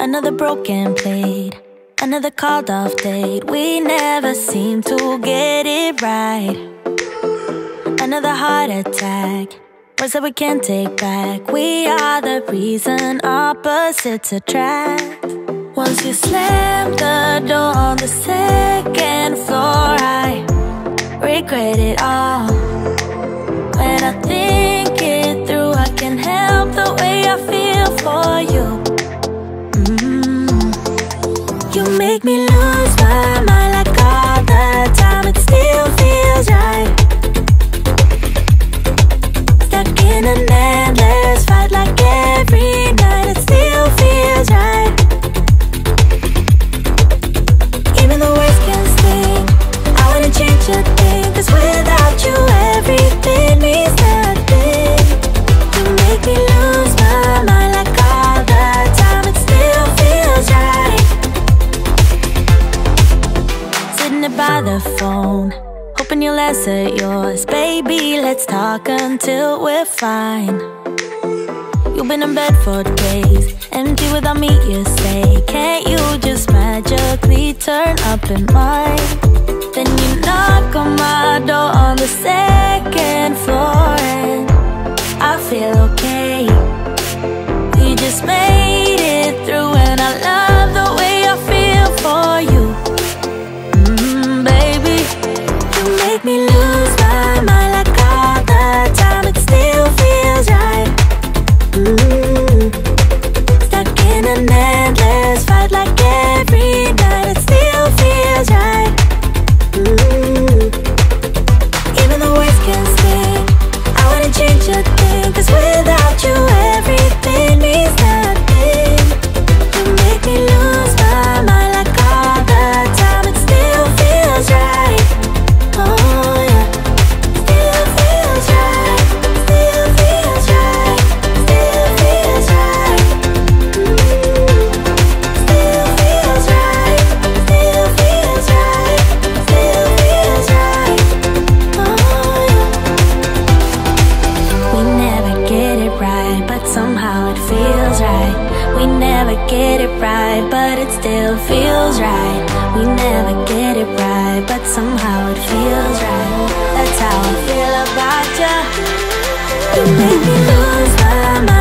Another broken plate, another called off date. We never seem to get it right. Another heart attack, words that we can't take back. We are the reason opposites attract. Once you slam the door on the second floor, I regret it all. When I think it through, I can't help the way I feel for you. You make me lose my mind like all the time. It still feels right. Stuck in an endless fight like every night. It still feels right. Even the words can sting. I wouldn't change a thing, 'cause without you everything means nothing. You make me lose my mind like all the time. It still feels right. By the phone, hoping you'll answer yours. Baby, let's talk until we're fine. You've been in bed for days, empty without me, you say. Can't you just magically turn up in mine? Then you knock on my door on the second floor, and I feel okay. We just made it through, and I love the way I feel for you. Make me lose my mind like all the time. It still feels right. Stuck in an endless fight like every night. It still feels right. Even the words can sting. I wouldn't change a thing, 'cause without you everything means nothing. You make me lose my mind like all the time. It still feels right. Oh yeah, still feels right, still feels right, still feels right. Still feels right, still feels right, still feels right. Oh yeah. We never get it right, but somehow it feels right. We never get it right, but it still feels right. We never get it right, but somehow it feels right. That's how I feel about you. You make me lose my mind.